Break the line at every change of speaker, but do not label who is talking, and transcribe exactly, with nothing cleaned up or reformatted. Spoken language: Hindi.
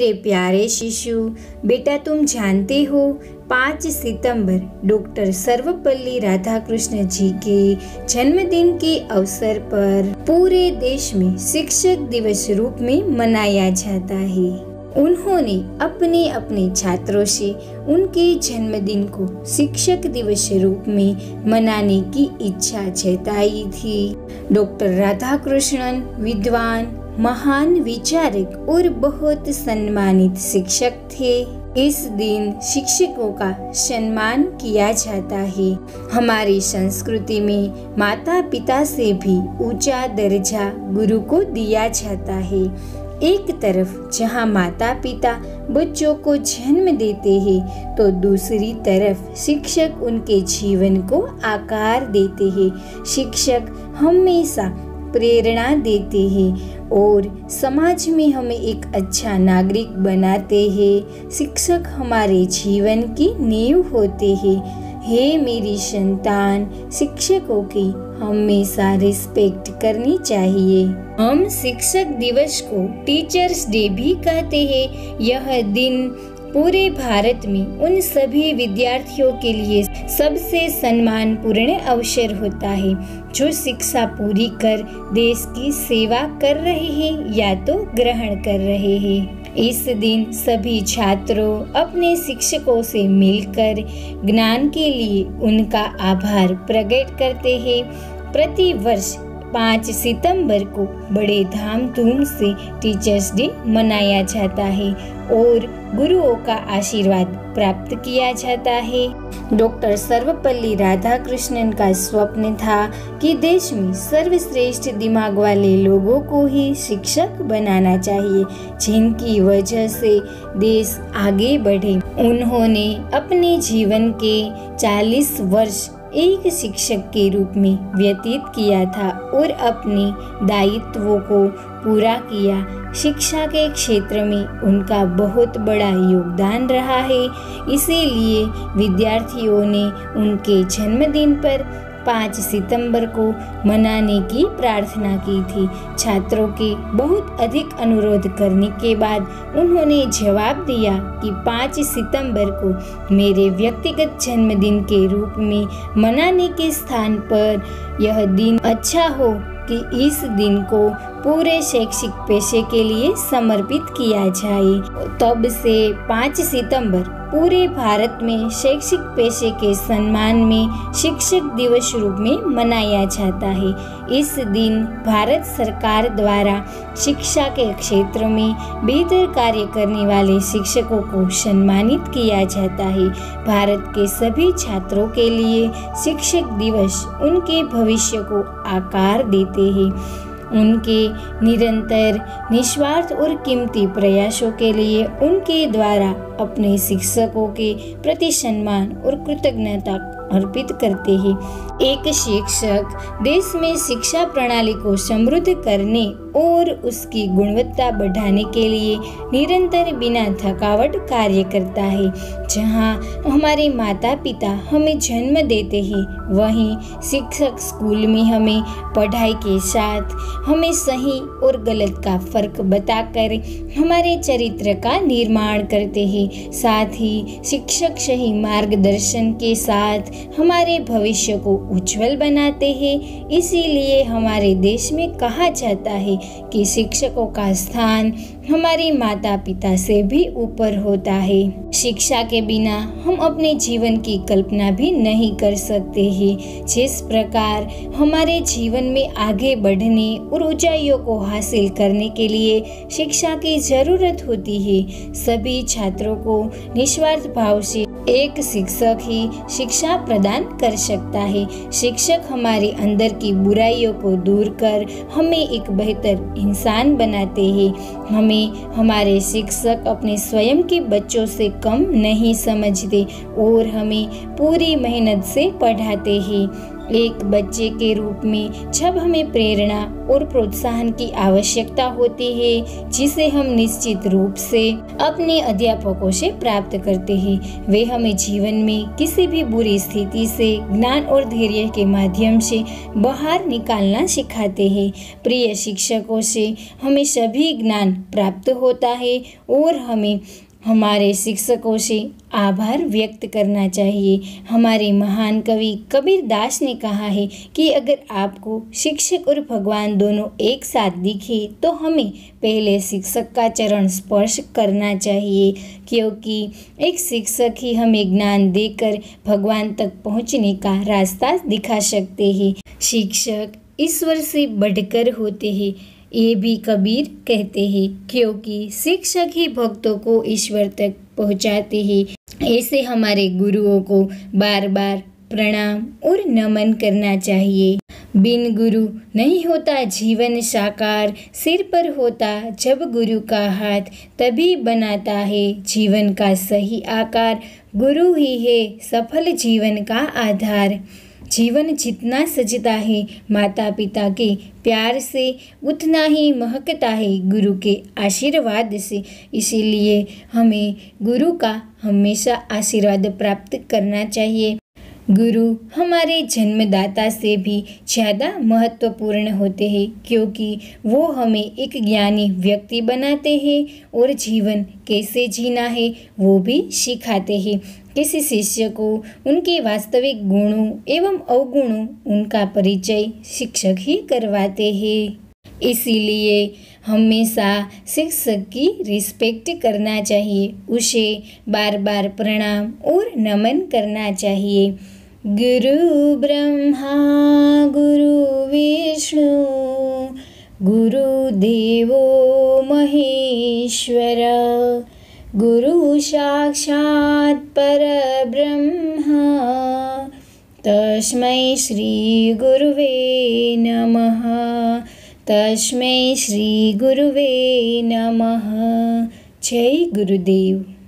मेरे प्यारे शिशु, बेटा तुम जानते हो पाँच सितंबर डॉक्टर सर्वपल्ली राधाकृष्ण जी के जन्मदिन के अवसर पर पूरे देश में शिक्षक दिवस रूप में मनाया जाता है। उन्होंने अपने अपने छात्रों से उनके जन्मदिन को शिक्षक दिवस रूप में मनाने की इच्छा जताई थी। डॉक्टर राधाकृष्णन विद्वान, महान विचारक और बहुत सम्मानित शिक्षक थे। इस दिन शिक्षकों का सम्मान किया जाता है। हमारी संस्कृति में माता पिता से भी ऊंचा दर्जा गुरु को दिया जाता है। एक तरफ जहां माता पिता बच्चों को जन्म देते हैं, तो दूसरी तरफ शिक्षक उनके जीवन को आकार देते हैं। शिक्षक हमेशा प्रेरणा देते हैं और समाज में हमें एक अच्छा नागरिक बनाते हैं। शिक्षक हमारे जीवन की नींव होते हैं। हे मेरी संतान, शिक्षकों की हमेशा रिस्पेक्ट करनी चाहिए। हम शिक्षक दिवस को टीचर्स डे भी कहते हैं। यह दिन पूरे भारत में उन सभी विद्यार्थियों के लिए सबसे सम्मानपूर्ण अवसर होता है जो शिक्षा पूरी कर देश की सेवा कर रहे हैं या तो ग्रहण कर रहे हैं। इस दिन सभी छात्रों अपने शिक्षकों से मिलकर ज्ञान के लिए उनका आभार प्रकट करते हैं। प्रति वर्ष पाँच सितंबर को बड़े धामधूम से टीचर्स डे मनाया जाता है और गुरुओं का आशीर्वाद प्राप्त किया जाता है। डॉक्टर सर्वपल्ली राधाकृष्णन का स्वप्न था कि देश में सर्वश्रेष्ठ दिमाग वाले लोगों को ही शिक्षक बनाना चाहिए, जिनकी वजह से देश आगे बढ़े। उन्होंने अपने जीवन के चालीस वर्ष एक शिक्षक के रूप में व्यतीत किया था और अपने दायित्वों को पूरा किया। शिक्षा के क्षेत्र में उनका बहुत बड़ा योगदान रहा है। इसीलिए विद्यार्थियों ने उनके जन्मदिन पर पाँच सितंबर को मनाने की प्रार्थना की थी। छात्रों के बहुत अधिक अनुरोध करने के बाद उन्होंने जवाब दिया कि पाँच सितंबर को मेरे व्यक्तिगत जन्मदिन के रूप में मनाने के स्थान पर यह दिन अच्छा हो कि इस दिन को पूरे शैक्षिक पेशे के लिए समर्पित किया जाए। तब से पाँच सितंबर पूरे भारत में शैक्षिक पेशे के सम्मान में शिक्षक दिवस रूप में मनाया जाता है। इस दिन भारत सरकार द्वारा शिक्षा के क्षेत्र में बेहतर कार्य करने वाले शिक्षकों को सम्मानित किया जाता है। भारत के सभी छात्रों के लिए शिक्षक दिवस उनके भविष्य को आकार देते हैं। उनके निरंतर निस्वार्थ और कीमती प्रयासों के लिए उनके द्वारा अपने शिक्षकों के प्रति सम्मान और कृतज्ञता अर्पित करते हैं। एक शिक्षक देश में शिक्षा प्रणाली को समृद्ध करने और उसकी गुणवत्ता बढ़ाने के लिए निरंतर बिना थकावट कार्य करता है। जहां हमारे माता पिता हमें जन्म देते हैं, वहीं शिक्षक स्कूल में हमें पढ़ाई के साथ हमें सही और गलत का फर्क बताकर हमारे चरित्र का निर्माण करते हैं। साथ ही शिक्षक सही मार्गदर्शन के साथ हमारे भविष्य को उज्जवल बनाते हैं। इसीलिए हमारे देश में कहा जाता है कि शिक्षकों का स्थान हमारे माता पिता से भी ऊपर होता है। शिक्षा के बिना हम अपने जीवन की कल्पना भी नहीं कर सकते हैं। जिस प्रकार हमारे जीवन में आगे बढ़ने और ऊंचाइयों को हासिल करने के लिए शिक्षा की जरूरत होती है, सभी छात्रों को निस्वार्थ भाव से एक शिक्षक ही शिक्षा प्रदान कर सकता है। शिक्षक हमारे अंदर की बुराइयों को दूर कर हमें एक बेहतर इंसान बनाते हैं। हमें हमारे शिक्षक अपने स्वयं के बच्चों से कम नहीं समझते और हमें पूरी मेहनत से पढ़ाते हैं। एक बच्चे के रूप में जब हमें प्रेरणा और प्रोत्साहन की आवश्यकता होती है, जिसे हम निश्चित रूप से अपने अध्यापकों से प्राप्त करते हैं, वे हमें जीवन में किसी भी बुरी स्थिति से ज्ञान और धैर्य के माध्यम से बाहर निकालना सिखाते हैं। प्रिय शिक्षकों से हमें सभी ज्ञान प्राप्त होता है और हमें हमारे शिक्षकों से आभार व्यक्त करना चाहिए। हमारे महान कवि कबीर दास ने कहा है कि अगर आपको शिक्षक और भगवान दोनों एक साथ दिखे तो हमें पहले शिक्षक का चरण स्पर्श करना चाहिए, क्योंकि एक शिक्षक ही हमें ज्ञान देकर भगवान तक पहुंचने का रास्ता दिखा सकते हैं। शिक्षक ईश्वर से बढ़कर होते हैं, ये भी कबीर कहते हैं, क्योंकि शिक्षक ही भक्तों को ईश्वर तक पहुंचाते हैं। ऐसे हमारे गुरुओं को बार बार प्रणाम और नमन करना चाहिए। बिन गुरु नहीं होता जीवन साकार, सिर पर होता जब गुरु का हाथ, तभी बनाता है जीवन का सही आकार। गुरु ही है सफल जीवन का आधार। जीवन जितना सजता है माता पिता के प्यार से, उतना ही महकता है गुरु के आशीर्वाद से। इसीलिए हमें गुरु का हमेशा आशीर्वाद प्राप्त करना चाहिए। गुरु हमारे जन्मदाता से भी ज़्यादा महत्वपूर्ण होते हैं, क्योंकि वो हमें एक ज्ञानी व्यक्ति बनाते हैं और जीवन कैसे जीना है वो भी सिखाते हैं। किसी शिष्य को उनके वास्तविक गुणों एवं अवगुणों उनका परिचय शिक्षक ही करवाते हैं। इसीलिए हमेशा शिक्षक की रिस्पेक्ट करना चाहिए, उसे बार बार प्रणाम और नमन करना चाहिए। गुरु ब्रह्मा गुरु विष्णु गुरुदेवो महेश्वर, गुरु साक्षात् परब्रह्म, तस्मै श्री गुरुवे नमः, तस्मै श्री गुरुवे नमः। जय गुरुदेव।